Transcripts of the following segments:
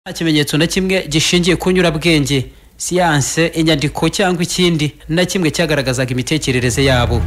Ikimenyetso na kimwe gishingiye ku nyurabwenge, siyanse, inyandiko cyangwa ikindi na kimwe cyagaragazaga imitekerereze yabo.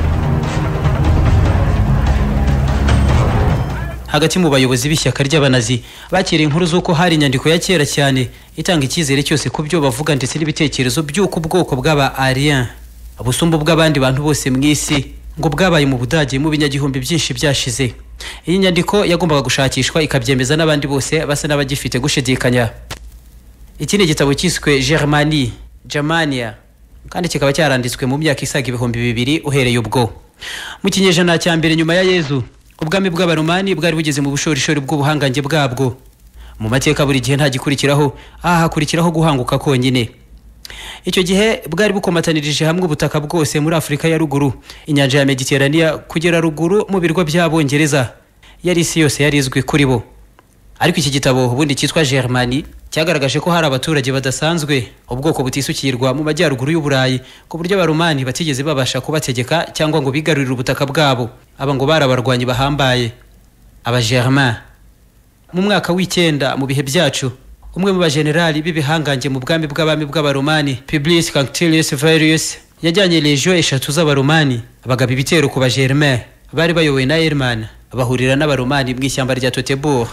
Hagati mu bayobozi b'ishyaka ry'abanazi bakiriye inkuru z'uko hari inyandiko ya kera cyane itanga icyizere cyose ku byo bavuga ndetse n'ibitekerezo by'uko ubwoko bw'aba Arien abusumbu bw'abandi bantu bose mu isi ngo bwabaye mu Budage mu binyagihumbi byinshi byashize. Iyi nyandiko yagombaga gushakishwa ikabyemeza n'abandi bose basa n'abagifite gushidikanya. Iki ni igitabo cyiswe Germania kandi kikaba cyaranditswe mu myaka isaga 2000 uhereye ubwo. Mu kinyejana cya mbere nyuma ya Yezu, ubwami bw'abaromani bwari bugeze mu bushorishori bw'ubuhangange bwabwo. Mu mateka buri gihe nta gikurikiraho, hakurikiraho guhanguka konyine. Icyo gihe bwari bukomatanirije hamwe ubutaka bwose muri Afrika ya ruguru, inyanja ya Mediterania kugera ruguru mu birwa by'Abongereza. Yari isi yose yarizwe kuri bo. Ariko iki gitabo ubundi cyitwa Germani cyagaragaje ko hari abaturage badasanzwe, ubwoko butisukirwa mu majyaruguru y'Uburayi, ku buryo abaromani batigeze babasha kubategeka cyangwa ngo bigarurire ubutaka bwabo. Aba ngo barabarwanyi bahambaye, aba Germain. Mu mwaka w'ikenda mu bihe byacu, umwe mu bajenerali b'ibihangange mu bwami bw'abami bw'abaromani, Publius Quinctilius Varus, yajyanye legion 3 z'abaromani bagaba ibitero ku ba Germain bari bayobowe na Hermann, bahurira n'abaromani mu ishyamba rya Teutoburg.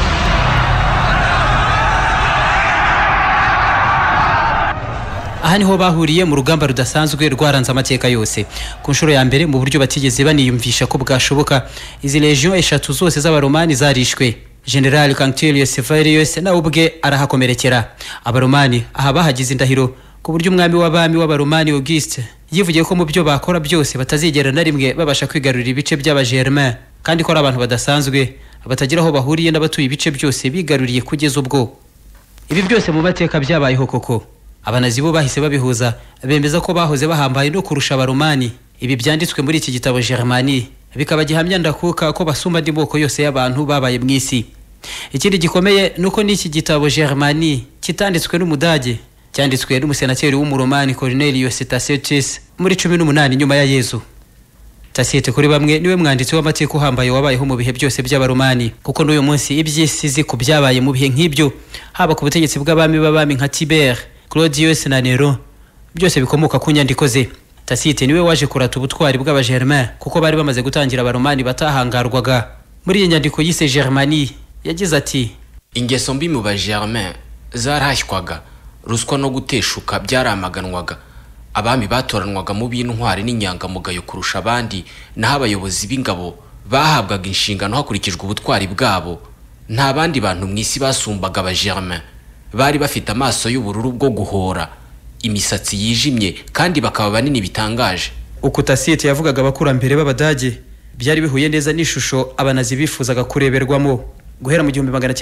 Aha niho bahuriye mu rugamba rudasanzwe rwaranze amateka yose. Ku nshuro ya mbere mu buryo batigeze baniyumvisha ko bwashoboka, izi legion 3 zose z'abaromani zarishwe. General Quinctilius Varus na ubwe arahakomerekera. Abaromani aha bahagize indahiro ku buryo umwami w'abami w'abaromani Auguste yivugiye ko mu byo bakora byose batazigera na rimwe babasha kwigarurira ibice by'abagermain, kandi ko ari abantu badasanzwe batagira aho bahuriye n'abatuye ibice byose bigaruriye kugeza ubwo. Ibi byose mu mateka byabayeho koko. Abanazi bo bahise babihuza, bemeza ko bahoze bahambaye no kurusha abaromani. Ibi byanditswe muri iki gitabo Germani bikaba gihamya ndakuka ko basumba andi moko yose y'abantu babaye mu isi. Ikindi gikomeye nuko n'iki gitabo Germani kitanditswe n'Umudage, cyanditswe n'umusenateri w'umuromani Cornelius Tacitus muri 18 nyuma ya Yezu. Tacitus kuri bamwe niwe mwanditsi w'amateka uhambaye wabayeho mu bihe byose by'abaromani, kuko n'uyu munsi iby'isi ku byabaye mu bihe nk'ibyo, haba ku butegetsi bw'abami nka Tiber, Claudius na Nero, byose bikomoka ku nyandiko ze. Tacitus niwe waje kurata ubutwari bw'abagermain kuko bari bamaze gutangira abaromani batahangarwaga. Muri iyi nyandiko yise Germani yagize ati: ingeso mbi mu bagermain zarahashywaga, ruswa no guteshuka byaramaganwaga, abami batoranwaga mu b'intwari n'inyangamugayo kurusha abandi, naho abayobozi b'ingabo bahabwaga inshingano hakurikijwe ubutwari bwabo. Nta bandi bantu mu isi basumbaga abagermain, bari bafite amaso y'ubururu bwo guhora, imisatsi yijimye kandi bakaba banini bitangaje. Uko Tacitus yavugaga abakurambere b'Abadage byari bihuye neza n'ishusho abanazi bifuzaga kureberwamo. Guhera mu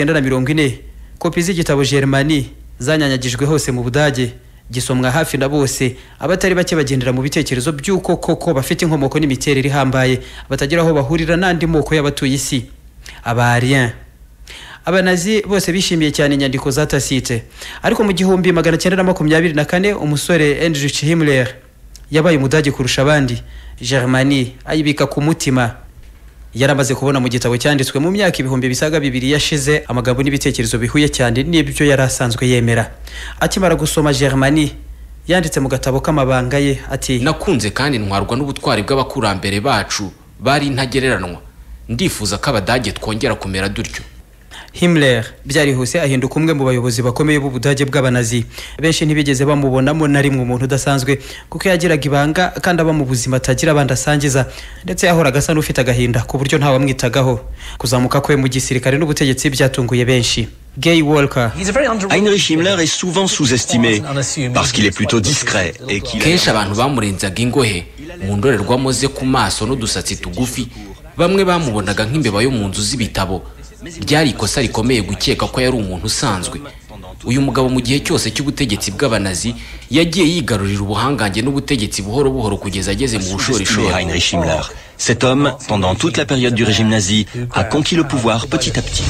1940 kopi z'igitabo Germani zanyanyagijwe hose mu Budage, gisomwa hafi na bose, abatari bake bagendera mu bitekerezo by'uko koko bafite inkomoko n'imiterere ihambaye, batagira aho bahurira n'andi moko y'abatuye isi, aba Arien. Abanazi bose bishimiye cyane inyandiko za Tacitus, ariko mu 1924 umusore Heinrich Himmler yabaye Umudage kurusha abandi. Germani ayibika ku mutima. Yaramaze kubona mu gitabo cyanditswe mu myaka 2000 yashize amagambo n'ibitekerezo bihuye cyane n'ibyo yari asanzwe yemera. Akimara gusoma Germani yanditse mu gatabo k'amabanga ye ati: nakunze kandi ntwarwa n'ubutwari bw'abakurambere bacu bari ntagereranwa. Ndifuza ko Abadage twongera kumera dutyo. Himmler byarihuse ahinduka umwe mu bayobozi bakomeye b'Ubudage bw'abanazi. Benshi ntibigeze bamubonamo na rimwe umuntu udasanzwe, kuko yagiraga ibanga kandi aba mu buzima atagira abandi asangiza, ndetse yahoraga asa n'ufite agahinda ku buryo nta wamwitagaho. Kuzamuka kwe mu gisirikare n'ubutegetsi byatunguye benshi. Gay Walker: Heinrich Himmler est souvent sous-estimé parce qu'il est plutôt discret et qu'il kenshi abantu bamurenzaga ingohe mu ndorerwamo ze ku maso n'udusatsi tugufi. Bamwe bamubonaga nk'imbeba yo mu nzu z'ibitabo. Ryari ikosa rikomeye gukeka ko yari umuntu usanzwe. Uyu mugabo mu gihe cyose cy'ubutegetsi bw'abanazi yagiye yigarurira ubuhangange n'ubutegetsi buhoro buhoro kugeza ageze mu bushorishori. Heinrich Himmler, cet homme, pendant toute la période du régime nazi, a conquis le pouvoir petit à petit.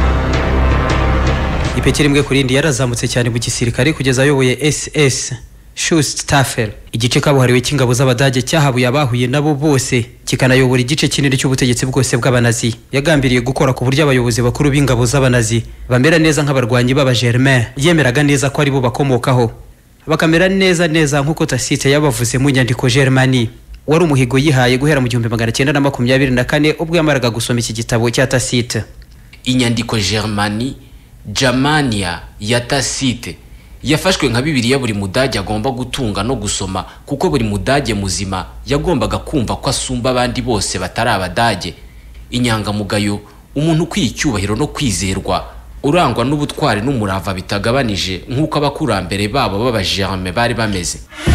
Ipeti rimwe kuri indi yarazamutse cyane mu gisirikare kugeza ayoboye SS, Schutzstaffel, igice kabuhariwe cy'ingabo z'Abadage cyahabuye abahuye nabo bose kikanayobora igice kinini cy'ubutegetsi bwose bw'Abanazi. Yagambiriye gukora ku buryo abayobozi bakuru b'ingabo z'Abanazi bamera neza nk'abarwanyi b'Abagermain, yemeraga neza ko ari bo bakomokaho, bakamera neza nk'uko Tacite yabavuze mu nyandiko Germanie. Wari umuhigo yihaye guhera mu 1924 ubwo yamaraga gusoma iki gitabo cya Tacite. Inyandiko Germanie Germania ya Tacite yafashwe nka Bibiliya buri Mudage agomba gutunga no gusoma, kuko buri Mudage muzima yagombaga kumva ko asumba abandi bose batari Abadage. Inyangamugayo, umuntu kwicyubahiro no kwizerwa, urangwa n'ubutwari n'umurava bitagabanije nk'uko abakurambere babo b'Abagermain bari bameze.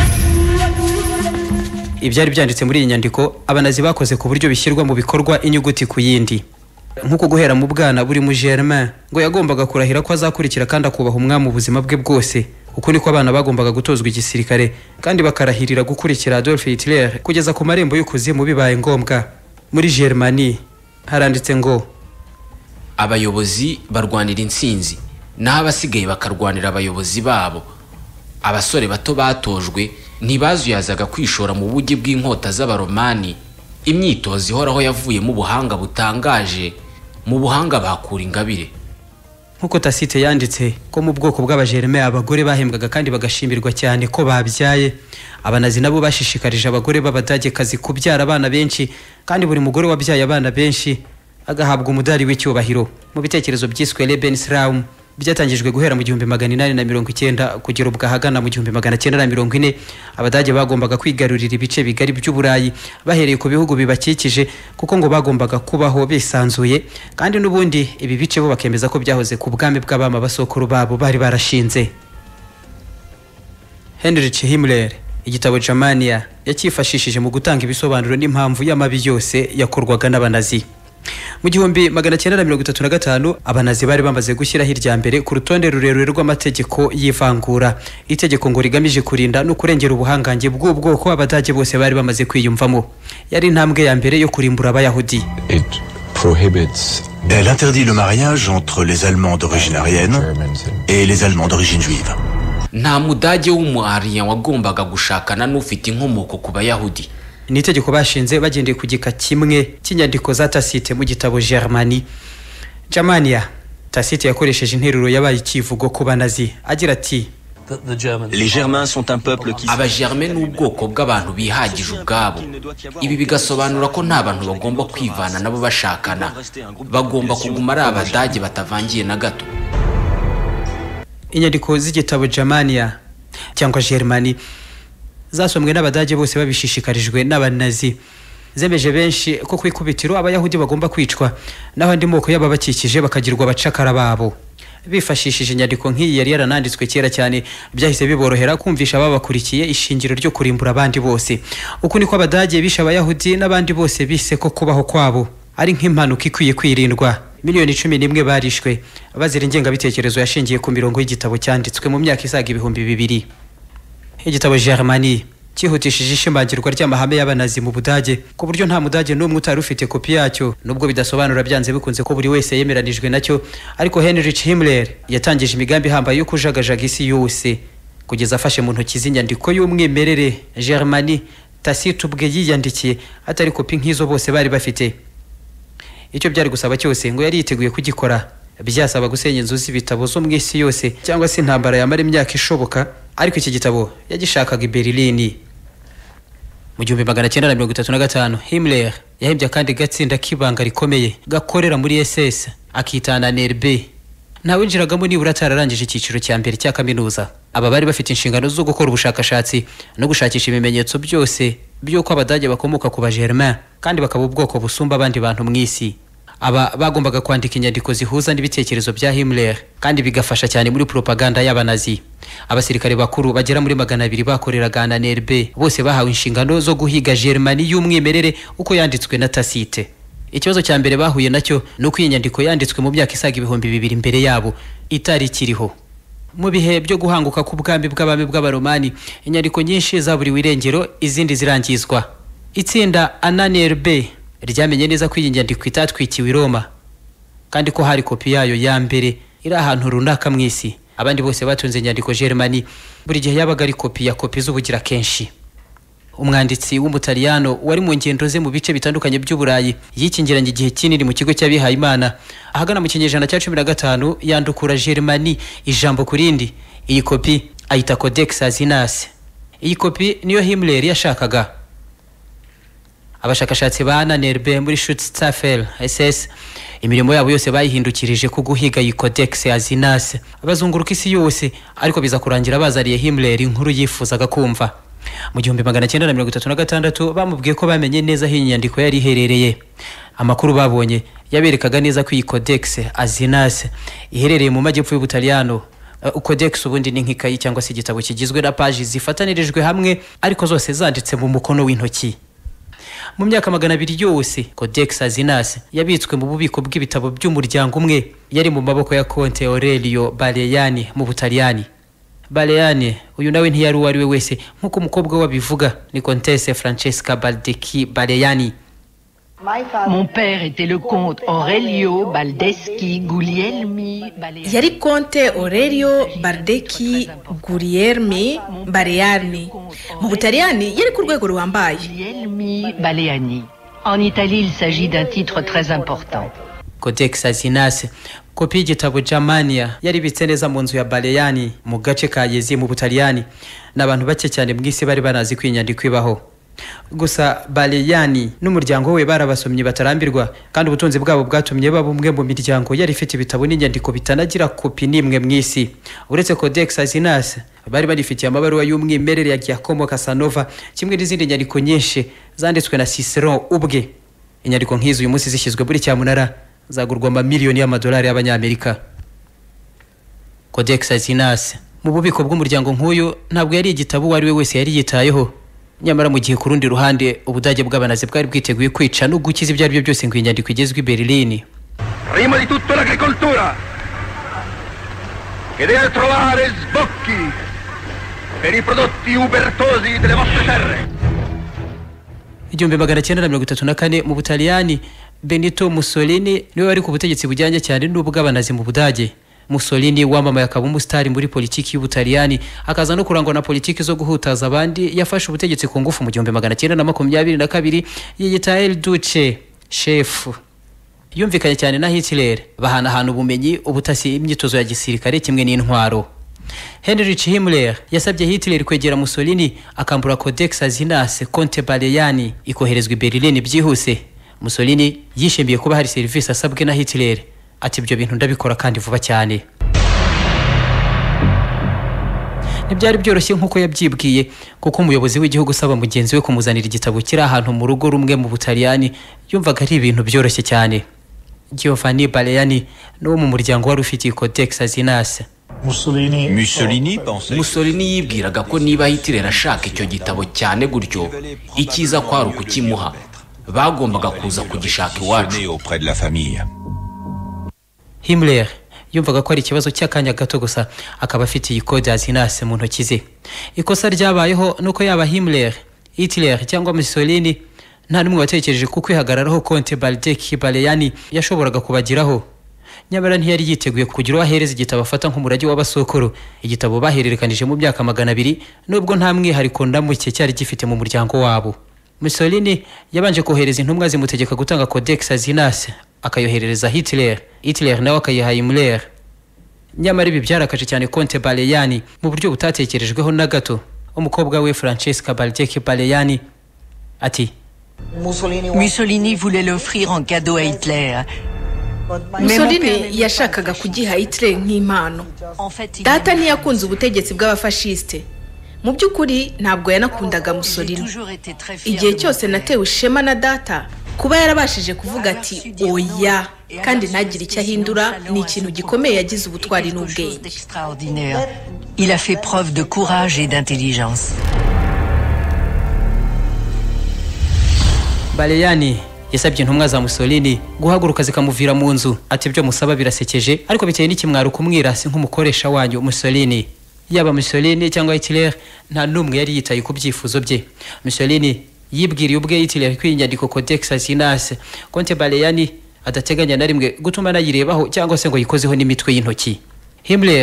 Ibyari byanditse muri iyi nyandiko Abanazi bakoze ku buryo bishyirwa mu bikorwa inyuguti ku yindi. Nkuko guhera mu bwana buri Mugermain ngo yagombaga kurahira ko azakurikira kandi akubaha umwami ubuzima bwe bwose. Uko niko abana bagombaga gutozwa igisirikare kandi bakarahirira gukurikira Adolf Hitler kugeza ku marembo y'ukuzimu bibaye ngombwa. Muri Germanie haranditse ngo abayobozi barwanira intsinzi naho abasigaye bakarwanira abayobozi babo. Abasore bato batojwe ntibazuyazaga kwishora mu bugi bw'inkota z'Abaromani. Imyitozo ihoraho yavuye mu buhanga butangaje, mu buhanga bakura ingabire. Nkuko Tacite yanditse ko mu bwoko bw'Abagermain abagore bahembwaga kandi bagashimirwa cyane ko babyaye. Abanazi nabo bashishikarije abagore b'Abadage kazi kubyara abana benshi, kandi buri mugore wabyaye abana benshi agahabwa umudari w'icyubahiro. Mu bitekerezo byiswe Lebensraum byatangijwe guhera mu 1890 kugera ubwo ahagana mu 1940, Abadage bagombaga kwigarurira ibice bigari by'Uburayi bahereye ku bihugu bibakikije, kuko ngo bagombaga kubaho bisanzuye, kandi n'ubundi ibi bice bo bakemeza ko byahoze ku bwami bw'abama basokuru babo bari barashinze. Heinrich Himmler igitabo Germania yakifashishije mu gutanga ibisobanuro n'impamvu y'amabi yose yakorwaga n'Abanazi. Mu 1935 Abanazi bari bamaze gushyiraho irya mbere ku rutonde rurerure rw'amategeko y'ivangura, itegeko ngo rigamije kurinda no kurengera ubuhangange bw'ubwoko Abadage bose bari bamaze kwiyumvamo. Yari intambwe ya mbere yo kurimbura Abayahudi. Elle interdit le mariage entre les Allemands d'origine aryenne et les Allemands d'origine juive. Nta Mudage w'umuarien wagombaga gushakana n'ufite inkomoko ku Bayahudi. Ni itegeko bashinze bagendeye ku gika kimwe cy'inyandiko za Tacite mu gitabo Germanie. Germania, Tacite yakoresheje interuro yabaye ikivugo ku Banazi agira ati Les Germains sont un peuple qui Abagermain n'ubwoko bw'abantu bihagije ubwabo. Ibi bigasobanura ko nta bantu bagomba kwivana nabo bashakana, bagomba kuguma ari Abadage batavangiye na gato. Inyandiko z'igitabo Germania cyangwa Germanie zasomwe n'Abadage bose babishishikarijwe n'Abanazi. Zemeje benshi ko kwikubitiro Abayahudi bagomba kwicwa, naho andi moko y'ababakikije bakagirwa abacakara babo. Bifashishije inyandiko nk'iyi yari yarananditswe kera cyane, byahise biborohera kumvisha ababakurikiye ishingiro ryo kurimbura abandi bose. Uko niko Abadage bishe Abayahudi n'abandi bose bise ko kubaho kwabo ari nk'impanuka ikwiye kwirindwa. Miliyoni 11 barishwe bazira ingengabitekerezo yashingiye ku mirongo y'igitabo cyanditswe mu myaka isaga 2000. Igitabo Germanie cyihutishije ishimagirwa ry'amahame y'Abanazi mu Budage ku buryo nta Mudage n'umwe utari ufite kopi yacyo, nubwo bidasobanura byanze bikunze ko buri wese yemeranijwe nacyo. Ariko Heinrich Himmler yatangije imigambi ihambaye yo kujagajaga isi yose kugeza afashe mu ntoki z'inyandiko y'umwimerere Germanie Tacite ubwe yiyandikiye, atari kopi nk'izo bose bari bafite. Icyo byari gusaba cyose ngo yari yiteguye kugikora. Byasaba gusenya inzu z'ibitabo zo mu isi yose cyangwa se intambara yamara imyaka ishoboka, ariko iki gitabo yagishakaga i Berlin. Mu 1935 Himmler yahembye kandi gatsinda k'ibanga rikomeye gakorera muri SS akitana NRB. Ntawinjiragamo nibura atararangije icyiciro cya mbere cya kaminuza. Aba bari bafite inshingano zo gukora ubushakashatsi no gushakisha ibimenyetso byose by'uko Abadage bakomoka ku Bagermain kandi bakaba ubwoko busumba abandi bantu mu isi. Aba bagombaga kwandika inyandiko zihuza n'ibitekerezo bya Himmler kandi bigafasha cyane muri propaganda y'Abanazi. Abasirikare bakuru bagera muri 200 bakoreraga na NRB bose bahawe inshingano zo guhiga Germanie y'umwimerere uko yanditswe na Tacite. Ikibazo cya mbere bahuye nacyo nuko iyi nyandiko yanditswe mu myaka isaga 2000 imbere yabo itari kiriho. Mu bihe byo guhanguka ku bwambi bw'abami bw'Abaromani, inyandiko nyinshi zaburiwe irengero, izindi zirangizwa. Itsinda NRB ryamenye neza ko iyi nyandiko itatwikiwe i Roma kandi ko hari kopi yayo ya mbere iri ahantu runaka mu isi. abandi bose batunze inyandiko Germani buri gihe yabaga ari kopi ya kopi z'ubugira kenshi. Umwanditsi w'umutaliyano wari mu ngendo ze mu bice bitandukanye by'Uburayi yikingiranye igihe kinini mu kigo cy'abihaye Imana ahagana mu kinyejana cya 15 yandukura Germani ijambo kurindi. Iyi kopi ayita Codex Asinase. Iyi kopi niyo Himmler yashakaga. Abashakashatsi ba Anna Nerbe muri Schutzstaffel SS imirimo yabo yose bayihindukirije ku guhiga iyi Codex Asinase abazunguruka isi yose, ariko biza kurangira bazariye Himmler inkuru yifuzaga kumva. Mu 1936 bamubwiye ko bamenye neza aho inyandiko yari iherereye. Amakuru babonye yaberekaga neza ko iyi Codex Asinase iherereye mu majyepfo y'Ubutaliyano. Codex ubundi ni nk'ikayi cyangwa se igitabo kigizwe na paji zifatanirijwe hamwe ariko zose zanditse mu mukono w'intoki. Mu myaka 200 yose Codex Asinase yabitswe mu bubiko bw'ibitabo by'umuryango umwe, yari mu maboko ya Conte Aurelio Baleani mu Butaliyani. Baleani uyu nawe ntiyari uwari we wese nk'uko umukobwa wabivuga, ni Contesse Francesca Baldecchi Baleani. Mon père était le comte Aurelio Baldeschi Guglielmi Baleani. Yari Conte Aurelio Baldecchi Guglielmi Baleani. Mu Butaliyani yari ku rwego ruhambaye. Guglielmi Baleani. En Italie, il s'agit d'un titre très important. Codex Asinase, kopi y'igitabo Germania yari bitse neza mu nzu ya Baleani mu gace ka Yezi mu Butaliyani. N'abantu bake cyane mw'isi bari banazi kwinyandiko ibaho. Gusa Baleani n'umuryango we barabasomye batarambirwa, kandi ubutunzi bwabo bwatumye baba umwe mu miryango yari ifite ibitabo n'inyandiko bitanagira kopi n'imwe mw'isi. Uretse Codex Asinase bari barifitiye amabaruwa y'umwimerere ya Giacomo Casanova kimwe n'izindi nyandiko nyinshi zanditswe na Cicéron ubwe. Inyandiko nk'izo uyu munsi zishyizwe muri cyamunara zagurwa $1,000,000 y'amadolari y'abanyamerika. Codex Asinase mu bubiko bw'umuryango nk'uyu ntabwo yari igitabo wari we wese yari yitayeho. Nyamara mu gihe kurundi ruhande Ubudage bw'abanazi bwari bwiteguye kwica no gukiza ibyo ari byo byose ngo inyandiko igezwe i Berlin. Prima di tutto l'agricoltura, che deve trovare sbocchi per i prodotti ubertosi delle vostre terre. 1934 mu Butaliyani Benito Mussolini niwe wari ku butegetsi bujyanye cyane n'ubw'abanazi mu Budage. Mussolini wamamaye akaba umusitari muri politiki y'Ubutaliyani, akaza no kurangwa na politiki zo guhutaza abandi. Yafashe ubutegetsi ku ngufu mu 1922 yiyita El Duce chef. Yumvikanye cyane na Hitler, bahanahana ubumenyi, ubutasi, imyitozo ya gisirikare kimwe n'intwaro. Heinrich Himmler yasabye Hitler kwegera Mussolini akambura Codex Asinase Conte Baleani ikoherezwa i Berlin byihuse. Mussolini yishimiye kuba hari serivisi asabwe na Hitler, ati ibyo bintu ndabikora kandi vuba cyane. Ntibyari byoroshye nk'uko yabyibwiye, kuko umuyobozi w'igihugu usaba mugenzi we kumuzanira igitabo kiri ahantu mu rugo rumwe mu Butaliyani yumvaga ari ibintu byoroshye cyane. Giovanni Baleani n'uwo mu muryango wari ufite Codex Asinase. Mussolini yibwiraga ko niba Hitler ashaka icyo gitabo cyane gutyo ikiza kwari ukukimuha, bagombaga kuza kugishaka iwacu. Himmler yumvaga ko ari ikibazo cy'akanya gato gusa akaba afite iyi Code Asinase mu ntoki ze. Ikosa ryabayeho nuko yaba Himmler, Hitler cyangwa Mussolini nta n'umwe watekereje ku kwihagararaho Conte Baldecchi Baleani yashoboraga kubagiraho. Nyamara ntiyari yiteguye kugira ahereza igitabo afata nk'umurage w'abasokoro. Igitabo bahererekanije mu myaka 200 nubwo nta mwihariko ndamuke cyari gifite mu muryango wabo. Mussolini yabanje kohereza intumwa zimutegeka gutanga Codex Asinase akayoherereza Hitler. Hitler nawe akayiha Himmler. Nyamara ibi byarakaje cyane Conte Baleani mu buryo butatekerejweho na gato. Umukobwa we Francesca Baldecchi Baleani ati Mussolini voulait l'offrir en cadeau à Hitler. Mussolini yashakaga kugiha Hitler nk'impano. Data ntiyakunze ubutegetsi bw'abafashiste. Mu by'ukuri ntabwo yanakundaga Mussolini. Igihe cyose natewe ishema na data kuba yarabashije kuvuga ati oya kandi ntagire icyo ahindura, ni ikintu gikomeye yagize ubutwari n'ubwenge. Il a fait preuve de courage et d'intelligence. Baleani yasabye intumwa za Mussolini guhaguruka zikamuvira mu nzu, ati byo musaba birasekeje ariko biteye n'ikimwaro kumwirasi nk'umukoresha wanyu Mussolini. Yaba Mussolini cyangwa Hitler nta numwe yari yitaye ku byifuzo bye. Mussolini yibwiriye ubwe Hitler ko inyandiko Codex Asinase Conte Baleani adateganya na rimwe gutuma nayirebaho cyangwa se ngo yikozeho n'imitwe y'intoki. Himmler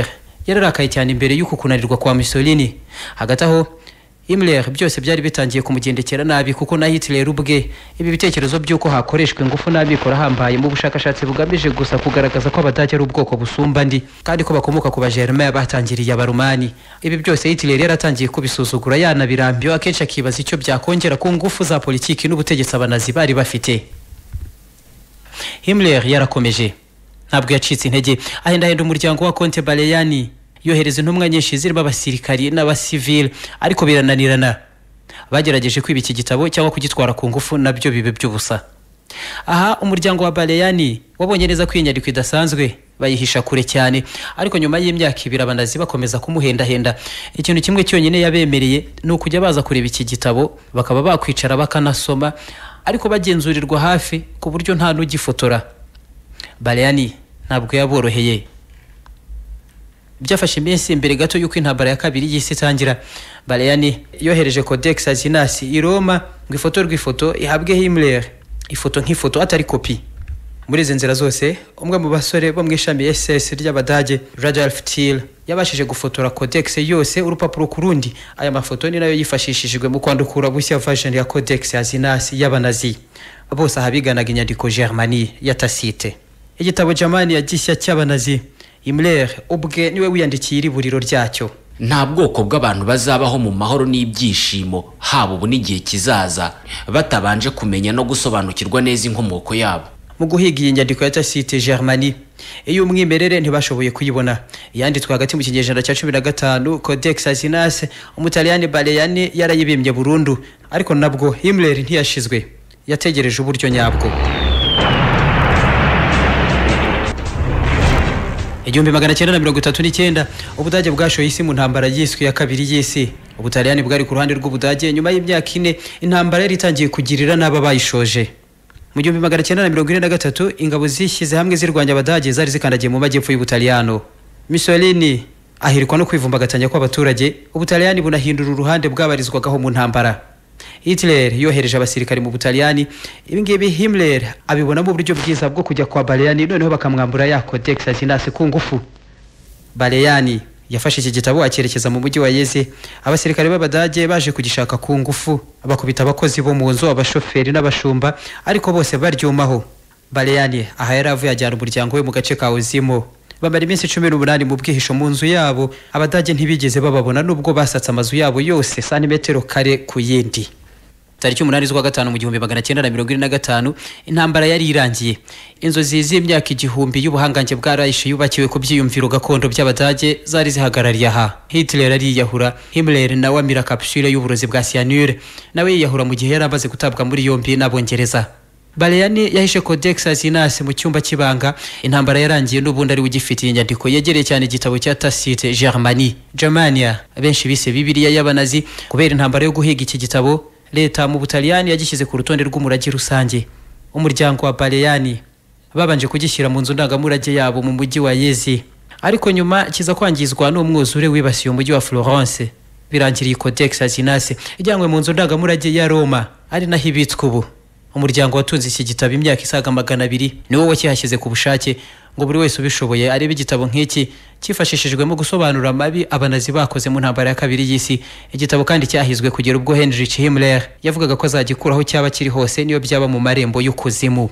yararakaye cyane imbere y'uko kunanirwa kwa Mussolini. Hagati aho Himmler byose byari bitangiye kumugendekera nabi kuko na Hitler ubwe ibi bitekerezo by'uko hakoreshwe ingufu n'abikora hambaye mu bushakashatsi bugamije gusa kugaragaza ko Abadage ari ubwoko busumba ndi kandi ko bakomoka ku Bagermain batangiriye Abaromani. Ibi byose Hitler yaratangiye kubisuzugura yanabirambiwe, akenshi akibaza icyo byakongera ku ngufu za politiki n'ubutegetsi Abanazi bari bafite. Himmler yarakomeje, ntabwo yacitse intege, ahenda umuryango wa Conte Baleyani yohereza intumwa nyinshi zirimo abasirikari n'abasivile, ariko birananirana. Bagerageje kwiba iki gitabo cyangwa kugitwara ku ngufu, nabyo bibe by'ubusa. Aha umuryango wa Baleyani wabonye neza ko inyandiko idasanzwe, bayihisha kure cyane, ariko nyuma y'imyaka 2 Abanazi bakomeza kumuhendahenda. Ikintu kimwe cyonyine yabemereye ni ukujya baza kureba iki gitabo, bakaba bakwicara bakanasoma, ariko bagenzurirwa hafi ku buryo nta n'ugifotora. Baleyani ntabwo yaboroheye. Byafashe iminsi imbere gato y'uko intambara ya kabiri y'isi itangira. Baleyani yohereje Codex Asinasi i Roma ngo ifoto ihabwe Himmler, ifoto nk'ifoto atari kopi. Muri izi nzira zose umwe mu basore bo mu ishami SS ry'Abadage, Rudolf Thiel, yabashije gufotora Codex yose urupapuro kurundi. Aya mafoto ni nayo yifashishijwe mu kwandukura bushya version ya Codex Asinasi y'Abanazi. Bose ahabiganaga inyandiko Germanie ya Tacite. Igitabo Germania gishya cy'Abanazi, Himmler ubwe niwe wiyandikiye iriburiro ryacyo. Nta bwoko bw'abantu bazabaho mu mahoro n'ibyishimo haba ubu n'igihe kizaza batabanje kumenya no gusobanukirwa neza inkomoko yabo. Mu guhiga iyi nyandiko ya Tacite Germanie, iyo umwimerere ntibashoboye kuyibona. Yanditswe hagati mu kinyejana cya 15, Codex Asinasi Umutaliyani Baleyani yarayibimbye burundu, ariko nabwo Himmler ntiyashizwe, yategereje uburyo nyabwo. 1939 Ubudage bwashoye isi mu ntambara y'isi ya kabiri y'isi. Ubutaliyani bwari ku ruhande rw'Ubudage. Nyuma y'imyaka 4 intambara yari itangiye kugirira n'aba bayishoje. Mu 1943 ingabo zishyize hamwe zirwanya Abadage zari zikandagiye mu majyepfo y'Ubutaliyano. Mussolini ahirikwa no kwivumbagatanya kw'abaturage, Ubutaliyani bunahindura uruhande bwabarizwagaho mu ntambara. Hitler yohereje abasirikari mu Butaliyani. Ibingibi Himmler abibona mu buryo bwiza bwo kujya kwa Baleyani, noneho bakamwambura ya Codex Asinasi ku ngufu. Baleyani yafashe iki gitabo akerekeza mu mujyi wa Yeze. Abasirikari b'Abadage baje kugishaka ku ngufu, bakubita abakozi bo mu nzu, abashoferi n'abashumba, ariko bose baryumaho. Baleyani aha yaravuye ajyana umuryango we mu gace ka Ozimo. Bamara iminsi 18 mu bwihisho mu nzu yabo. Abadage ntibigeze bababona nubwo basatse amazu yabo yose santimetero kare ku yindi. Tariki 8 z'ukwa gatanu mu 1945 intambara yari irangiye. Inzozi z'imyaka igihumbi y'ubuhangange bwa Reich yubakiwe ku byiyumviro gakondo by'Abadage zari zihagarariye aha. Hitler ariyahura, Himmler nawe amira capsule y'uburozi bwa cyanure, nawe yiyahura mu gihe yari amaze gutabwa muri yombi n'Abongereza. Baleyani yahishe Codex Asinasi mu cyumba kibanga. Intambara yarangiye n'ubundi ari ugifitiye inyandiko yegereye cyane igitabo cya Tacite Germania, benshi bise Bibiliya y'Abanazi. Kubera intambara yo guhiga iki gitabo, leta mu Butaliyani yagishyize ku rutonde rw'umurage rusange. Umuryango wa Baleyani babanje kugishyira mu nzu ndangamurage yabo mu mujyi wa Yezi, ariko nyuma kiza kwangizwa n'umwuzure wibasiye umujyi wa Florence. Birangiriye Codex Asinasi ijyanywe mu nzu ndangamurage ya Roma, ari naho ibitswe ubu. Umuryango watunze iki gitabo imyaka isaga 200 niwo wakihashyize ku bushake ngo buri wese ubishoboye arebe igitabo nk'iki cyifashishijwe mu gusobanura amabi Abanazi bakoze mu ntambara ya kabiri y'isi. Igitabo kandi cyahizwe kugera ubwo Heinrich Himmler yavugaga ko azagikuraho cyaba kiri hose niyo byaba mu marembo y'ukuzimu.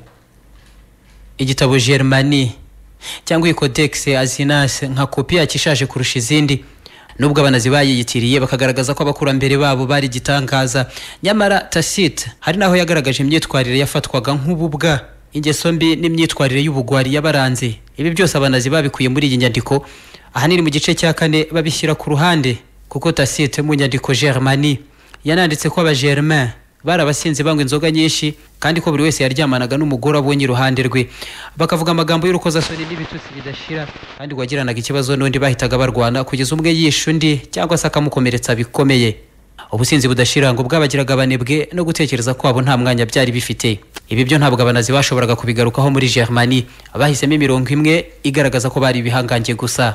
Igitabo Germanie cyangwa Codex Asinasi nka kopi yakishaje kurusha izindi, nubwo Abanazi bayiyitiriye bakagaragaza ko abakurambere babo bari gitangaza. Nyamara Tacite hari naho yagaragaje imyitwarire yafatwaga nk'ububwa, ingeso mbi n'imyitwarire y'ubugwari yabaranze. Ibi byose Abanazi babikuye muri iyi nyandiko. Ahanini mu gice cya 4 babishyira ku ruhande, kuko Tacite mu nyandiko Germanie yananditse ko Abagermain barabasinze bangwa inzoga nyinshi, kandi ko buri wese yaryamanaga n'umugore abonye iruhande rwe. Bakavuga amagambo y'urukozasoni n'ibitutsi bidashira, kandi wagiranaga ikibazo n'undi bahitaga barwana kugeza umwe yishe undi cyangwa se akamukomeretsa bikomeye. Ubusinzi budashira ngo bwabagiraga abanebwe no gutekereza kwabo nta mwanya byari bifite. Ibi byo ntabwo Abanazi bashoboraga kubigarukaho muri Germanie. Abahisemo imirongo imwe igaragaza ko bari ibihangange gusa.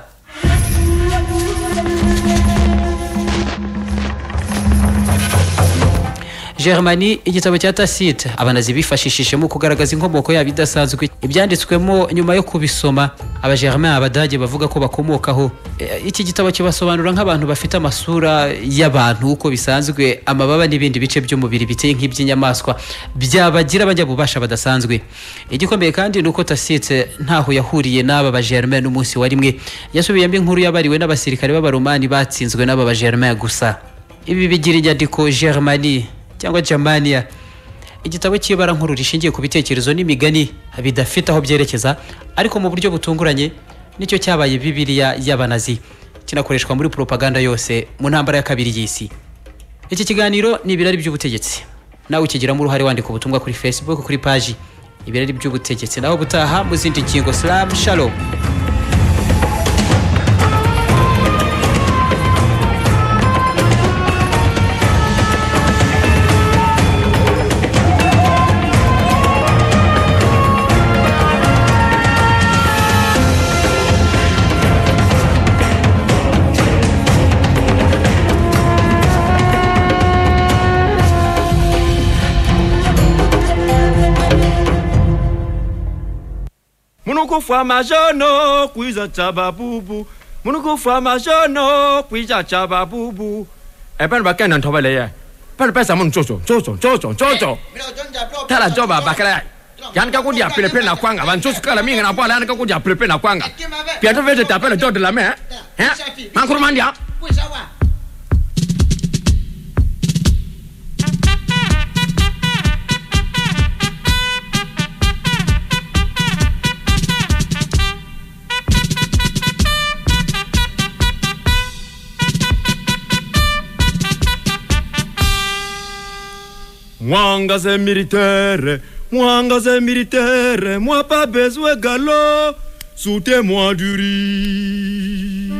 Germanie igitabo cya Tacite abanazi bifashishije mu kugaragaza inkomoko yabo idasanzwe ibyanditswemo nyuma yo kubisoma abagermain abadage bavuga ko bakomokaho. Iki gitabo kibasobanura nk'abantu bafite amasura y'abantu uko bisanzwe amababa n'ibindi bice by'umubiri biteye nk'iby'inyamaswa byabagira bajya bubasha badasanzwe. Igikomeye kandi nuko Tacite ntaho yahuriye n'aba bagermain n'umunsi wa rimwe yasubiyemo inkuru yabariwe n'abasirikare b'abaromani batsinzwe n'aba bagermain gusa. Ibi bigira inyandiko Germanie cyangwa Germania, igitabo cy'ibara nkuru rishingiye ku bitekerezo n'imigani bidafite aho byerekeza ariko mu buryo butunguranye nicyo cyabaye Bibiliya y'abanazi kinakoreshwa muri propaganda yose mu ntambara ya kabiri y'isi. Iki kiganiro ni ibirari by'ubutegetsi, nawe ukigiramo uruhare wandika ubutumwa kuri Facebook kuri page ibirari by'ubutegetsi. Naho gutaha mu zindi ngingo. Shalom. Munukufa majono kuiza chababubu munukufa majono kuiza chababubu epen bakena ntobele ye pen pesa mun chocho tala joba bakala yan ka kudia pepe na kwanga ban chocho kala minga na pala yan ka kudia pepe na kwanga pia to vete tapele jodo la me mankurumandia Mwanga c'est militaire, moi pas besoin galop, soutez-moi du riz.